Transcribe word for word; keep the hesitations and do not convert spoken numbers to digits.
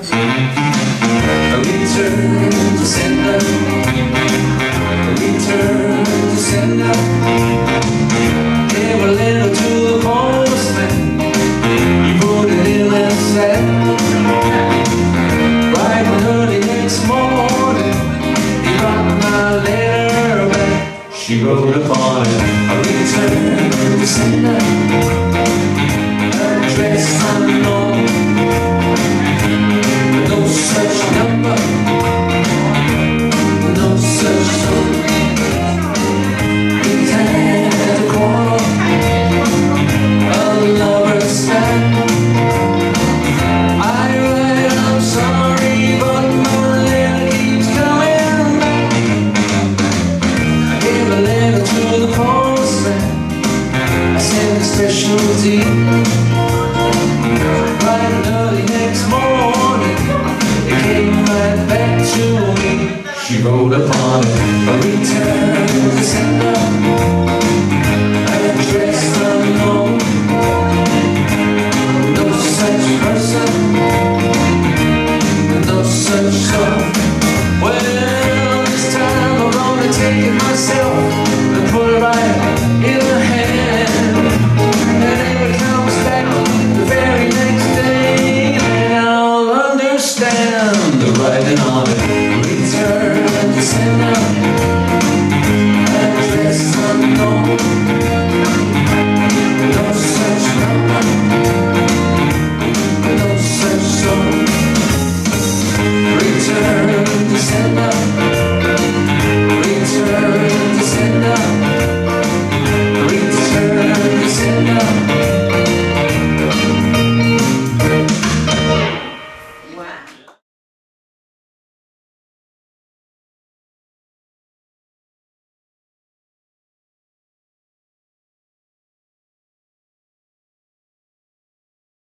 A return to sender, a return to sender. Gave a letter to the postman, he put it in and said, bright and early next morning, he got my letter back. She wrote upon it, a return to sender, address unknown, no such number, no such song. It had a quarrel, a lover's stand. I write, I'm sorry, but my letter keeps coming back. I gave a letter to the postman, I sent a special deed. Bright and early next morning, it came right back to me. She wrote upon it, a return to sender.